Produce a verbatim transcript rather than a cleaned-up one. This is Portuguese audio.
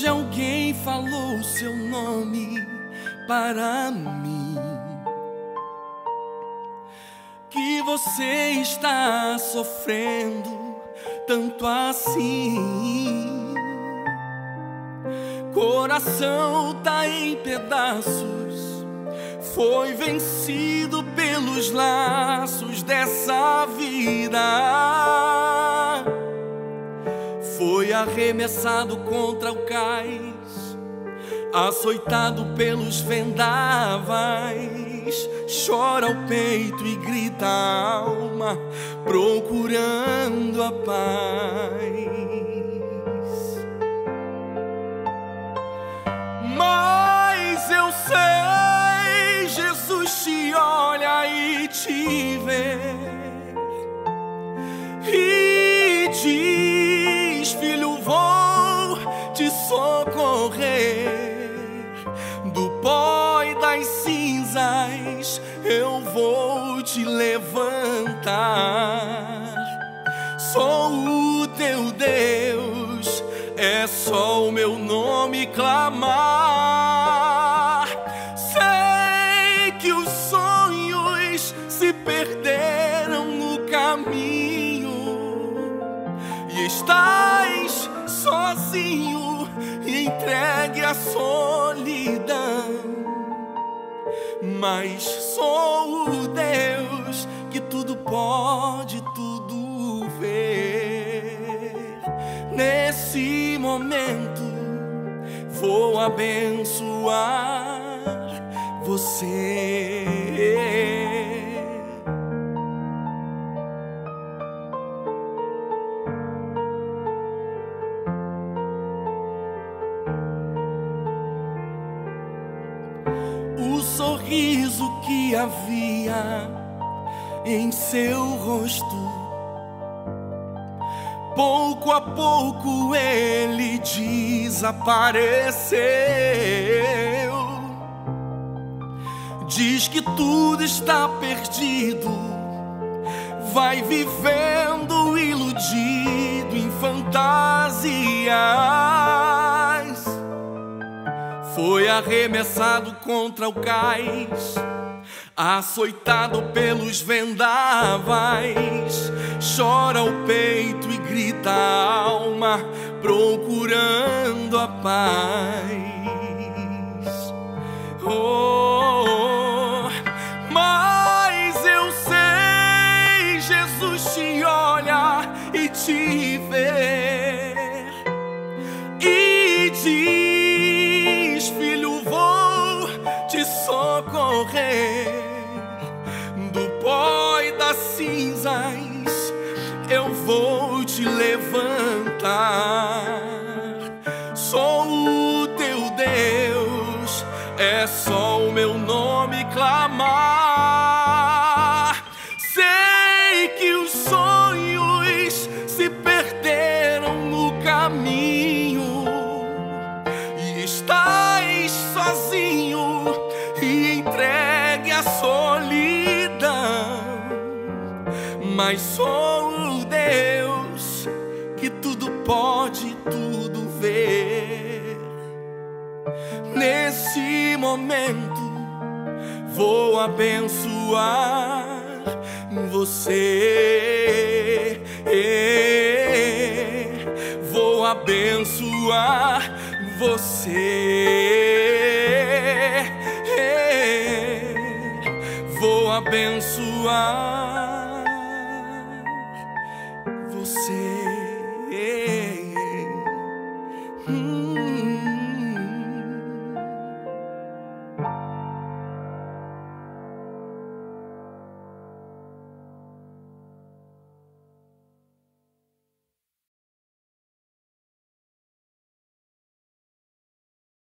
Hoje alguém falou seu nome para mim, que você está sofrendo tanto assim. Coração tá em pedaços, foi vencido pelos laços dessa vida. Foi arremessado contra o cais, açoitado pelos vendavais. Chora o peito e grita a alma, procurando a paz. Mas eu sei, Jesus te olha e te vê e diz: filho, vou te socorrer. Do pó e das cinzas eu vou te levantar. Sou o teu Deus, é só o meu nome clamar. Sei que os sonhos se perderam no caminho e estás sozinho, entregue à solidão. Mas sou o Deus que tudo pode, tudo ver. Nesse momento vou abençoar você. O sorriso que havia em seu rosto, pouco a pouco ele desapareceu. Diz que tudo está perdido, vai vivendo iludido em fantasias. Foi arremessado contra o cais, açoitado pelos vendavais. Chora o peito e grita a alma, procurando a paz. Oh, mas eu sei, Jesus te olha e te vê e diz: filho, vou te socorrer. Do pó e das cinzas eu vou te levantar. Sou o teu Deus, é só o meu nome clamar. Sei que os sonhos se perderam no caminho e estás sozinho e entregue à solidão. Mas sou o Deus que tudo pode, tudo ver. Nesse momento vou abençoar você. Vou abençoar você. Vou abençoar você.